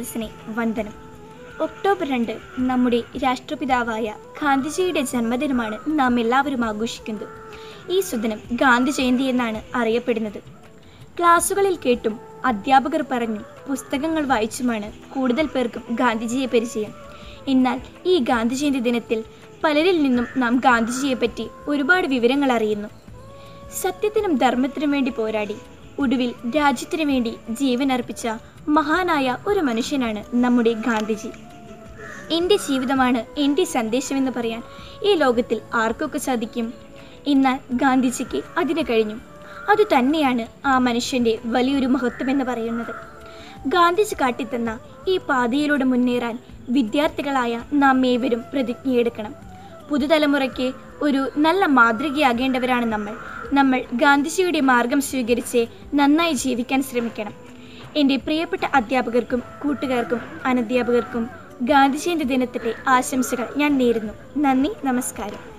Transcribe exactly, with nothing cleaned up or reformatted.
മനസ്സിനെ വന്ദനം. ഒക്ടോബർ രണ്ട് നമ്മുടെ രാഷ്ട്രപിതാവായ ഗാന്ധിജിയുടെ ജന്മദിനമാണ് നാം എല്ലാവരും ആഘോഷിക്കുന്നത്. ഈ സുദിനം ഗാന്ധി ജയന്തി എന്നാണ് അറിയപ്പെടുന്നത്. ക്ലാസുകളിൽ കേട്ടും അധ്യാപകർ പറഞ്ഞും പുസ്തകങ്ങൾ വായിച്ചുമാണ് കൂടുതൽ പേർക്കും ഗാന്ധിജിയെ പരിചയം. എന്നാൽ ഈ ഗാന്ധി ജയന്തി ദിനത്തിൽ പലരിൽ നിന്നും നാം ഗാന്ധിജിയെപ്പറ്റി ഒരുപാട് വിവരങ്ങൾ അറിയുന്നു. സത്യത്തിനും ധർമ്മത്തിനും വേണ്ടി പോരാടി ഒടുവിൽ രാജ്യത്തിനു വേണ്ടി ജീവൻ അർപ്പിച്ച മഹാനായ ഒരു മനുഷ്യനാണ് നമ്മുടെ ഗാന്ധിജി. എൻ്റെ ജീവിതമാണ് എൻ്റെ സന്ദേശമെന്ന് പറയാൻ ഈ ലോകത്തിൽ ആർക്കൊക്കെ സാധിക്കും? എന്നാൽ ഗാന്ധിജിക്ക് അതിന് കഴിഞ്ഞു. അതുതന്നെയാണ് ആ മനുഷ്യൻ്റെ വലിയൊരു മഹത്വം എന്ന് പറയുന്നത്. ഗാന്ധിജി കാട്ടിത്തന്ന ഈ പാതയിലൂടെ മുന്നേറാൻ വിദ്യാർത്ഥികളായ നാം ഏവരും പ്രതിജ്ഞയെടുക്കണം. പുതുതലമുറയ്ക്ക് ഒരു നല്ല മാതൃകയാകേണ്ടവരാണ് നമ്മൾ. നമ്മൾ ഗാന്ധിജിയുടെ മാർഗം സ്വീകരിച്ച് നന്നായി ജീവിക്കാൻ ശ്രമിക്കണം. എൻ്റെ പ്രിയപ്പെട്ട അധ്യാപകർക്കും കൂട്ടുകാർക്കും അനധ്യാപകർക്കും ഗാന്ധി ജയന്തി ദിനത്തിൻ്റെ ആശംസകൾ ഞാൻ നേരുന്നു. നന്ദി, നമസ്കാരം.